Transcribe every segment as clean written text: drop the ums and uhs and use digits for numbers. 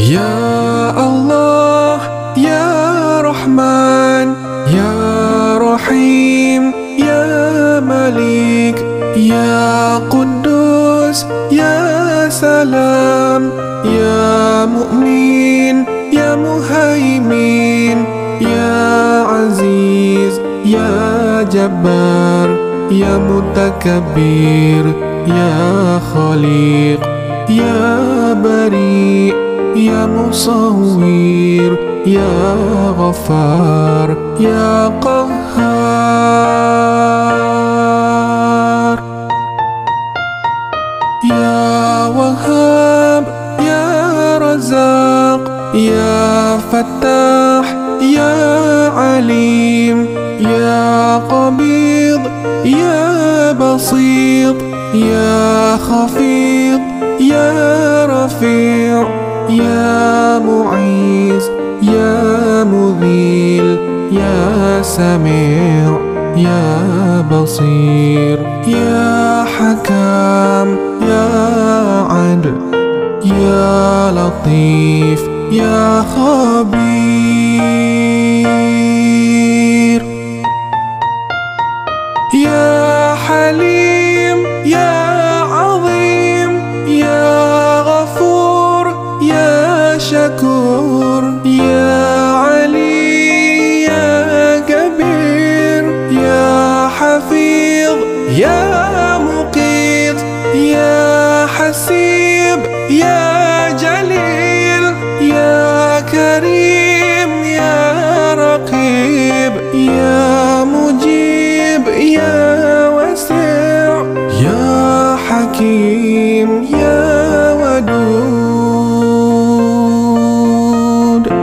يا الله يا رحمن يا رحيم يا ملك يا قدوس يا سلام يا مؤمن يا مهيمن يا عزيز يا جبار يا متكبر يا خالق يا بريء يا مصور يا غفار يا قهار يا وهاب يا رزاق يا فتاح يا عليم يا قبيض يا بسيط يا خفيض يا رفيع يا معيز يا مذيل يا سميع يا بصير يا حكام يا عدل يا لطيف يا خبير يا حليم يا عظيم يا غفور يا شكور يا علي يا كبير يا حفيظ يا مقيت يا حسيب يا جليل يا كريم يا رقيب يا مجيب يا وسيع يا حكيم يا ودود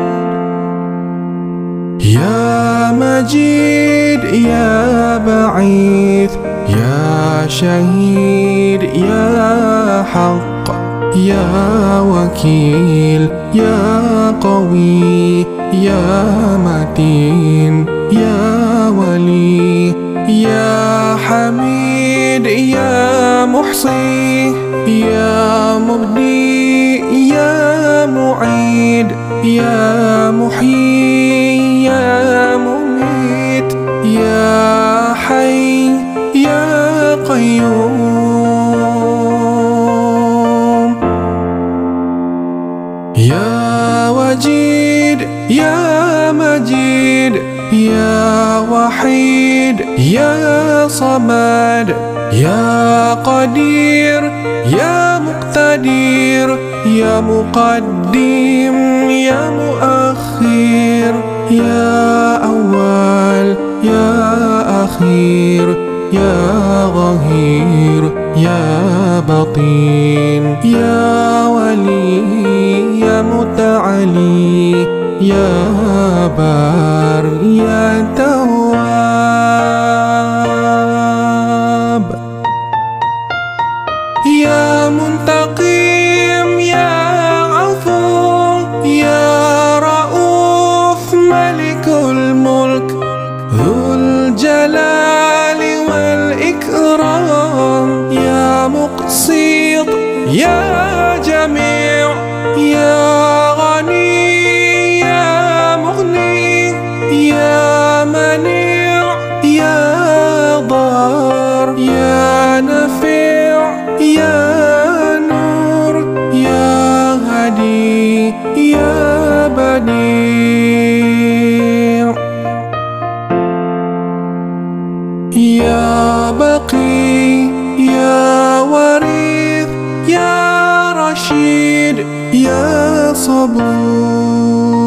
يا مجيد يا بعيث يا شهيد يا حق يا وكيل يا قوي يا متين يا ولي يا حميد يا محصي يا مبدي يا معيد يا محيي يا مميت يا حي يا قيوم يا وجيد يا مجيد يا وحيد يا صمد يا قدير يا مقتدر يا مقدم يا مؤخر يا أول يا أخير يا ظهير يا بطين يا ولي يا متعالي يا بار يا تواب يا منتقم يا عفو يا رؤوف ملك الملك ذو الجلال والإكرام يا مقسط يا جميع يا غني يا مغني يا منيع يا ضار يا نفيع يا نور يا هدي يا بديع يا بقي يا وريث يا رشيد يا صبور